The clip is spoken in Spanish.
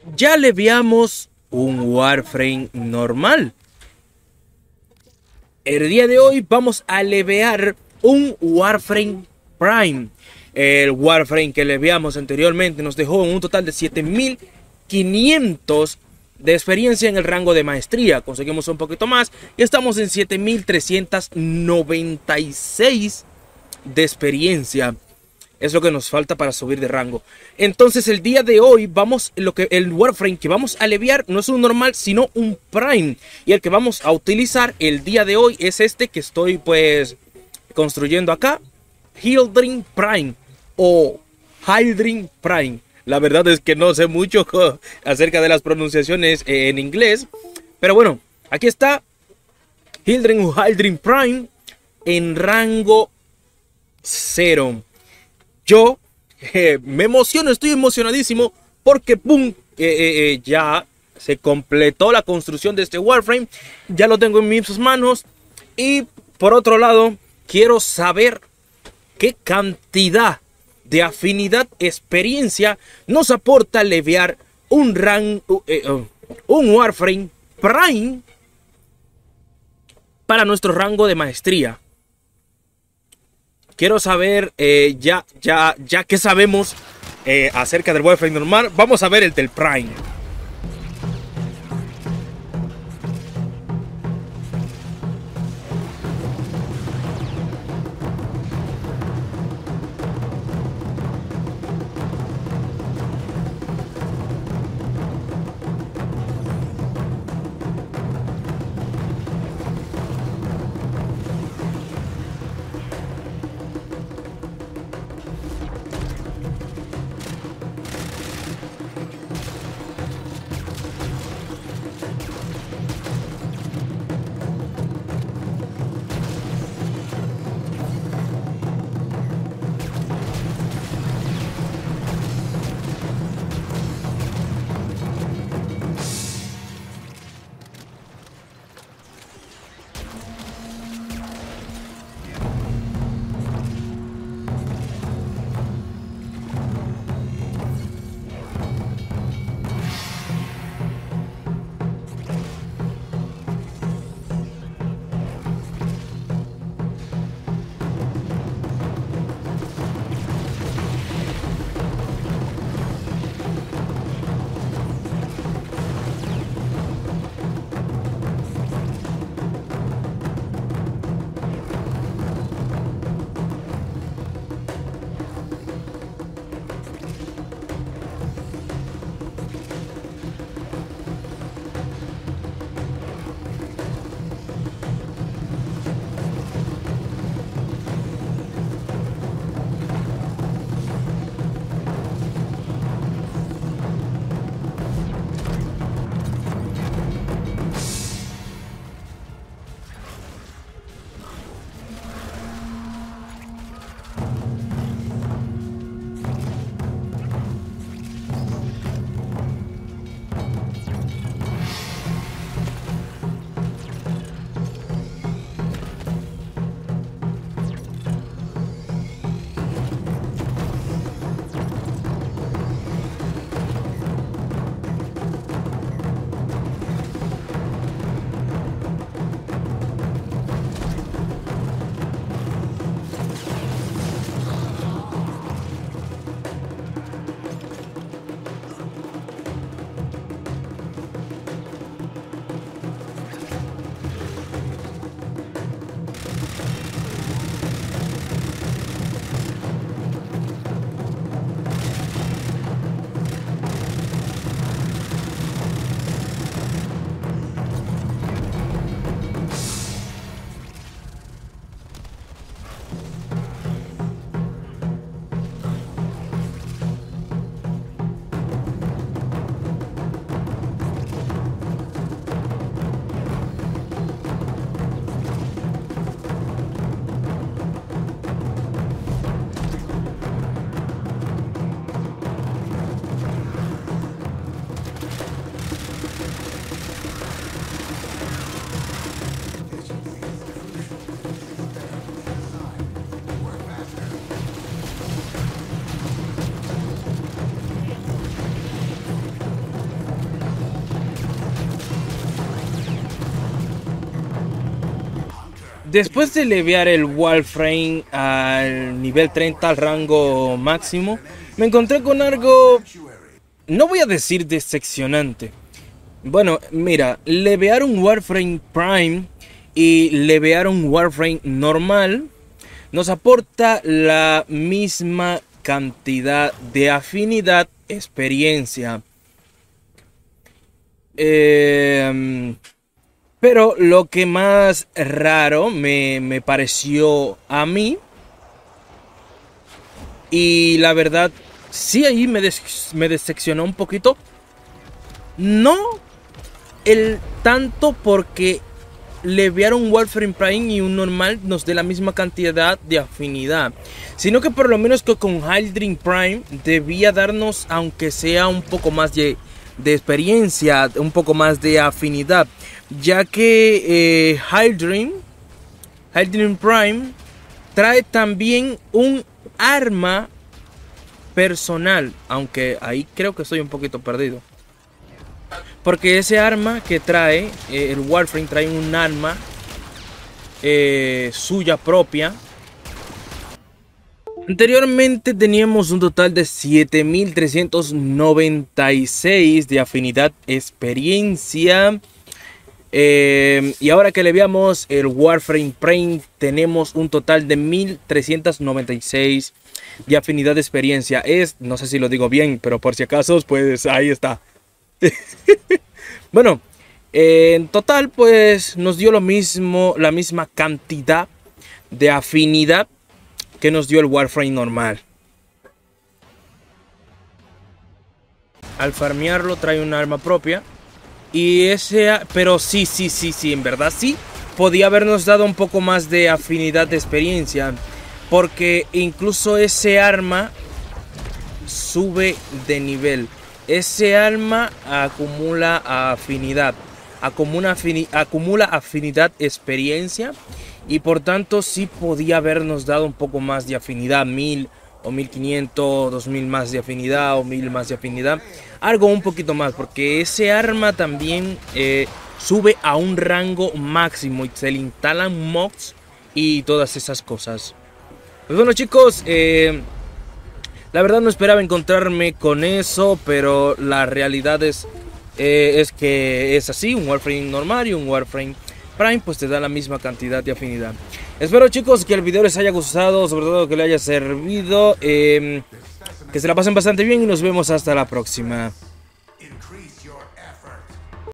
Ya le veamos un Warframe normal. El día de hoy vamos a levear un Warframe Prime. El Warframe que leveamos anteriormente nos dejó un total de 7500 de experiencia en el rango de maestría. Conseguimos un poquito más y estamos en 7396 de experiencia. Es lo que nos falta para subir de rango. Entonces el día de hoy el Warframe que vamos a leviar no es un normal, sino un Prime. Y el que vamos a utilizar el día de hoy es este que estoy pues construyendo acá. Hildring Prime o Hildring Prime. La verdad es que no sé mucho acerca de las pronunciaciones en inglés. Pero bueno, aquí está Hildring o Hildring Prime en rango 0. Yo me emociono, estoy emocionadísimo porque ¡pum! Ya se completó la construcción de este Warframe. Ya lo tengo en mis manos. Y por otro lado, quiero saber qué cantidad de afinidad, experiencia nos aporta leviar un Warframe Prime para nuestro rango de maestría. Quiero saber, ya que sabemos acerca del Warframe normal, vamos a ver el del Prime. Después de levear el Warframe al nivel 30, al rango máximo, me encontré con algo, no voy a decir decepcionante. Bueno, mira, levear un Warframe Prime y levear un Warframe normal nos aporta la misma cantidad de afinidad, experiencia. Pero lo que más raro me pareció a mí, y la verdad, sí ahí me decepcionó un poquito. No el tanto porque levear un Warframe Prime y un normal nos dé la misma cantidad de afinidad, sino que por lo menos que con Hydreigon Prime debía darnos, aunque sea un poco más de experiencia, un poco más de afinidad, ya que Hydreigon Prime trae también un arma personal, aunque ahí creo que estoy un poquito perdido, porque ese arma que trae el Warframe trae un arma suya propia. Anteriormente teníamos un total de 7396 de afinidad experiencia. Y ahora que le veamos el Warframe Prime, tenemos un total de 1396 de afinidad de experiencia. No sé si lo digo bien, pero por si acaso, pues ahí está. Bueno, en total, pues nos dio lo mismo, la misma cantidad de afinidad que nos dio el Warframe normal. Al farmearlo trae un arma propia. Y pero sí, en verdad sí. Podía habernos dado un poco más de afinidad de experiencia. Porque incluso ese arma sube de nivel. Ese arma acumula afinidad. Acumula afinidad experiencia. Y por tanto sí podía habernos dado un poco más de afinidad, 1000 o 1500, 2000 más de afinidad o 1000 más de afinidad. Algo un poquito más, porque ese arma también sube a un rango máximo y se le instalan mods y todas esas cosas. Pues bueno chicos, la verdad no esperaba encontrarme con eso, pero la realidad es que es así, un Warframe normal y un Warframe Prime pues te da la misma cantidad de afinidad. Espero chicos que el video les haya gustado, sobre todo que les haya servido, que se la pasen bastante bien y nos vemos hasta la próxima.